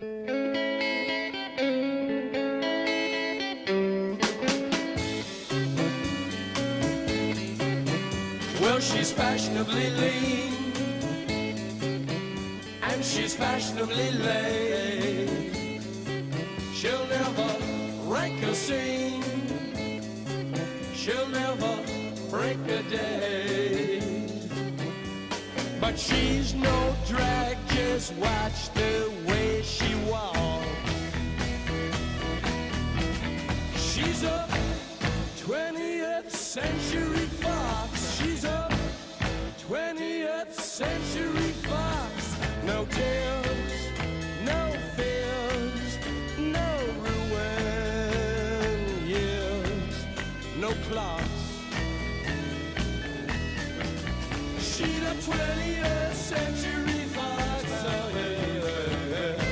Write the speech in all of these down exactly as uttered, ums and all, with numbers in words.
Well, she's fashionably lean, and she's fashionably late. She'll never rank a scene, she'll never break a day. But she's no drag, just watch the way she walks. She's a twentieth century fox. She's a twentieth century fox. No tears, no fears, no ruin years, no clocks. She's a twentieth century fox. Oh, yeah, yeah.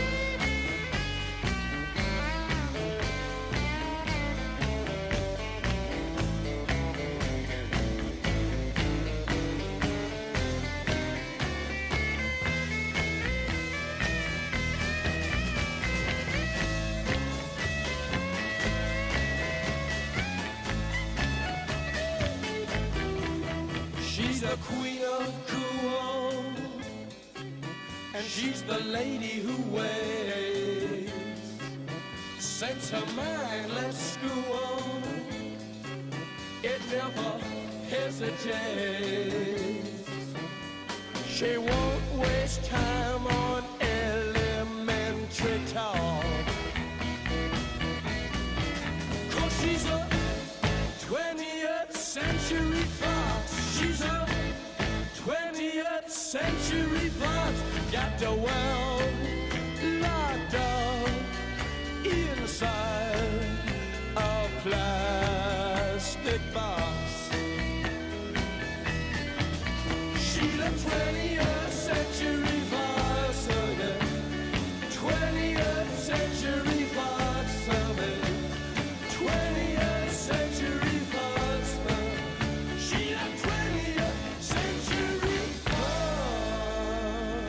She's the queen of cool, and she's the lady who waits. Sets her mind, let's school. It never hesitates. She won't waste time on elementary talk, 'cause she's a twentieth century fox. She's a twentieth century fox. Got the world locked up inside a plastic box. She's a twentieth century fox. Oh, yeah. twentieth century fox. Oh, yeah. twentieth century fox. She's a twentieth century fox.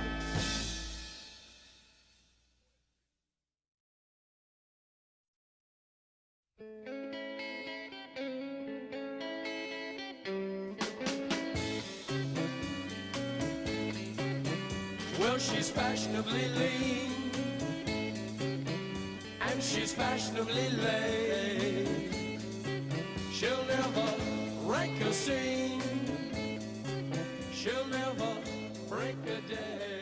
Well, she's fashionably lean, and she's fashionably late. She'll never rank a scene, she'll never break a day.